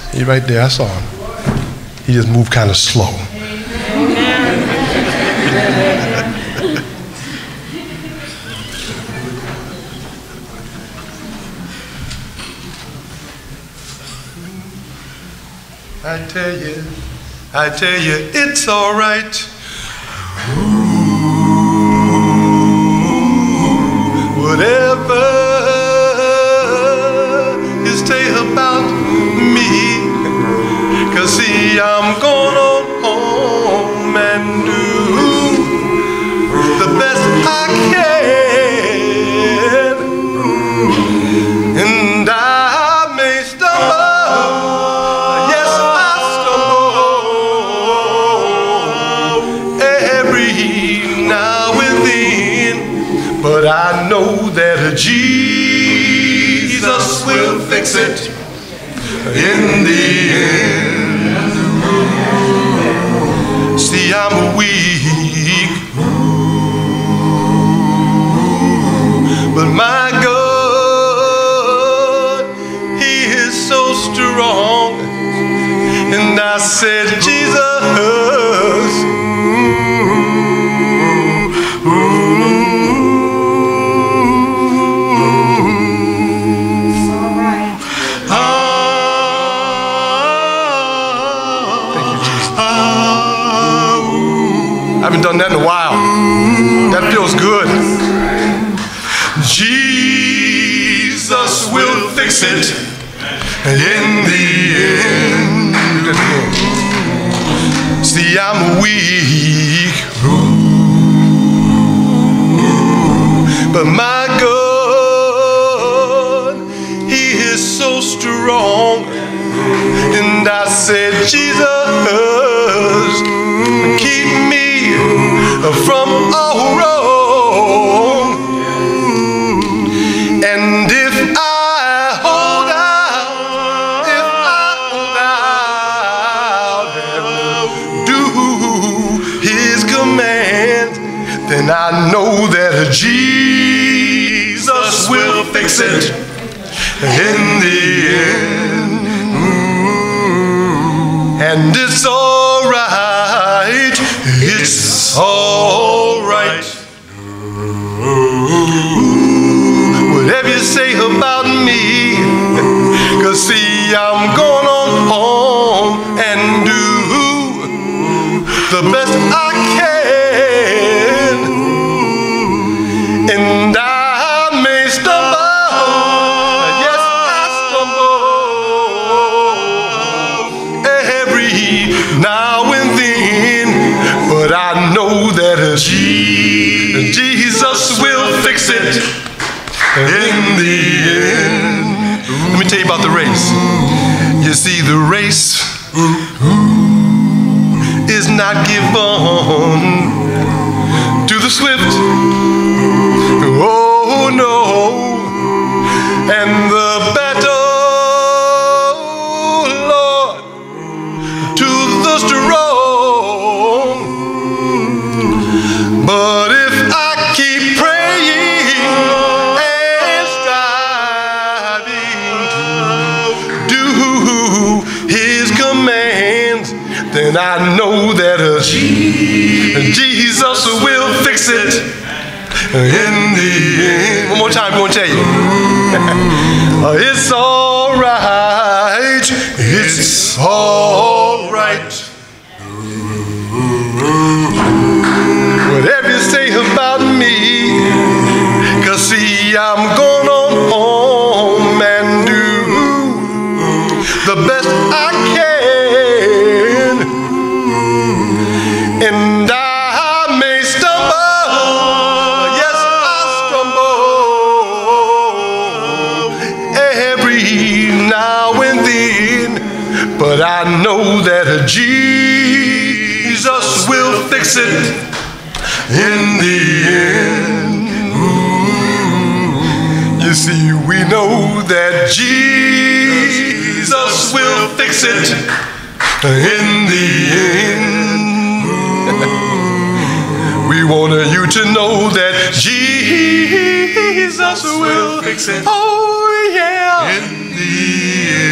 He right there, I saw him. He just moved kind of slow. I tell you, it's all right. Whatever you say about me, 'cause see, I'm going on home and do the best I can, and I may stumble, yes, I stumble every now and then, but I know that Jesus will fix it in the end. See, I'm weak, but my God, He is so strong. And I said, Jesus, I haven't done that in a while. That feels good. Jesus will fix it in the end. See, I'm weak, but my God, He is so strong. And I said, Jesus, keep me from all wrong, and if I hold out and do His command, then I know that Jesus will fix it in the end. And it's all right, it's all right. Whatever you say about me, 'cause see, I'm going on home and do the best I can, and I may stumble, yes, I stumble every now and then, but I know that Jesus will fix it in the end. Let me tell you about the race. You see, the race is not given to the swift. Oh no. And the battle, Lord, to the strong. But if I keep praying and striving to do His commands, then I know that Jesus will fix it in the end. One more time, I'm going to tell you. It's all right. It's all right. Whatever you say about me, 'cause see, I'm going on home and do the best I can, and I may stumble, yes, I stumble every now and then, but I know that Jesus will fix it in the end. You see, we know that Jesus will fix it in the end. We want you to know that Jesus will fix it. Oh yeah. In the end.